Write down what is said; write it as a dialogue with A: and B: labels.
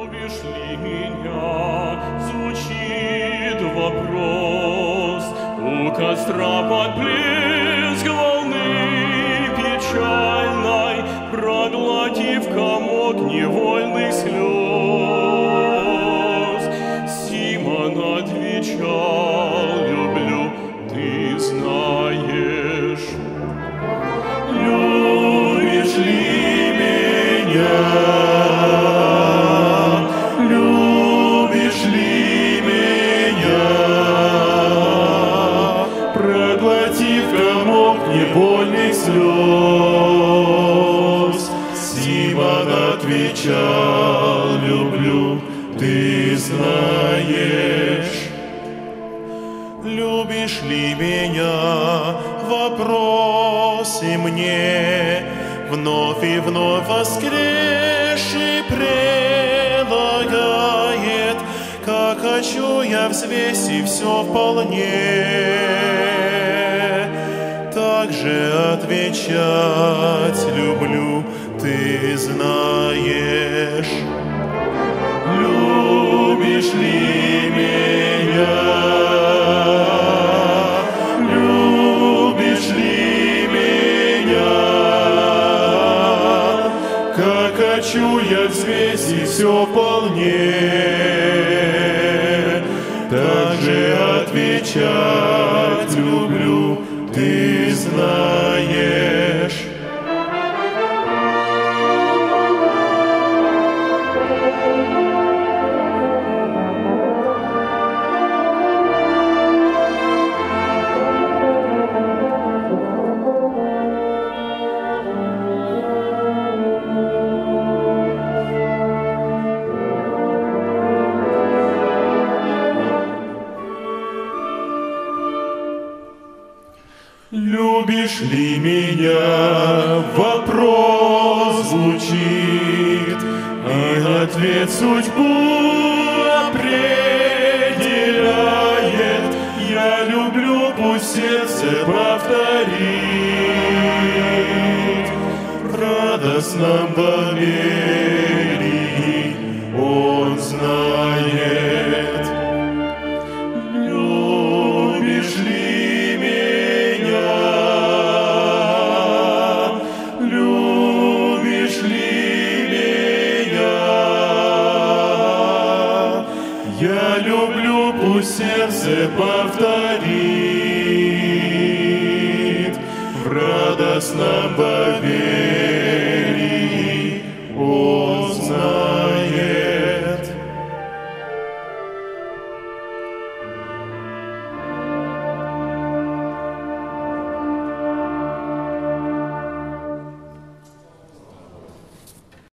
A: Любишь ли меня? Звучит вопрос. У костра под плеск волны печальной, проглотив комок невольных слез, Симон отвечал: люблю, ты знаешь. Любишь ли меня? Любишь ли меня? Проглотив комок невольных слез, Симон отвечал: люблю, ты знаешь. Любишь ли меня? Вопросе мне вновь и вновь воскресший предлагает, как хочу я взвесив все вполне, так же отвечать: люблю, ты знаешь. Любишь ли меня? Любишь ли меня? Как хочу я взвесить все вполне, так же отвечать: люблю, ты знаешь. Любишь ли меня? Вопрос звучит, и ответ судьбу определяет. Я люблю, пусть сердце повторит. В радостном доверии он знает. Любишь ли меня? Любишь ли меня? Я люблю, пусть сердце повторит. В радостном